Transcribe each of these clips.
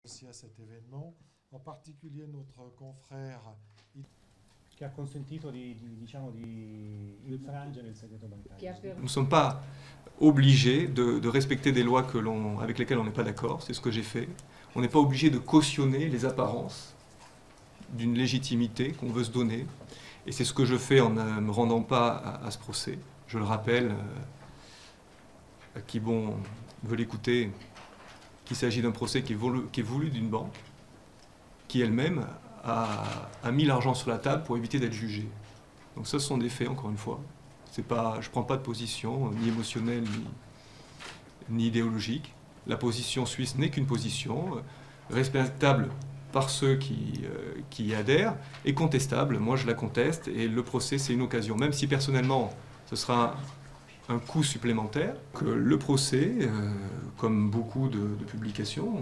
Aussi à cet événement, en particulier notre confrère che ha consentito diciamo, di infrangere il segreto bancario. Nous ne sommes pas obligés de respecter des lois avec lesquelles on n'est pas d'accord, c'est ce que j'ai fait. On n'est pas obligé de cautionner les apparences d'une légitimité qu'on veut se donner. Et c'est ce que je fais en ne me rendant pas à ce procès. Je le rappelle à qui veut l'écouter, qu'il s'agit d'un procès qui est voulu d'une banque, qui elle-même a mis l'argent sur la table pour éviter d'être jugée. Donc ça, ce sont des faits, encore une fois. Je ne prends pas de position, ni émotionnelle, ni idéologique. La position suisse n'est qu'une position, respectable par ceux qui y adhèrent, et contestable. Moi, je la conteste, et le procès, c'est une occasion. Même si, personnellement, ce sera un coût supplémentaire, que le procès, comme beaucoup de publications,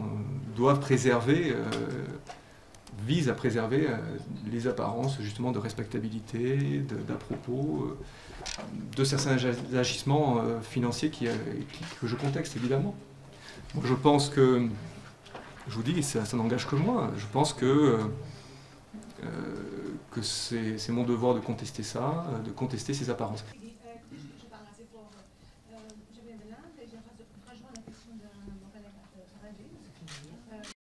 vise à préserver les apparences justement de respectabilité, d'à propos, de certains agissements financiers que je contexte évidemment. Moi, je pense que, je vous dis, ça n'engage que moi, je pense que c'est mon devoir de contester ça, de contester ces apparences. Je parle assez fort. Je viens de l'Inde et je rejoins la question de mon collègue Rajid.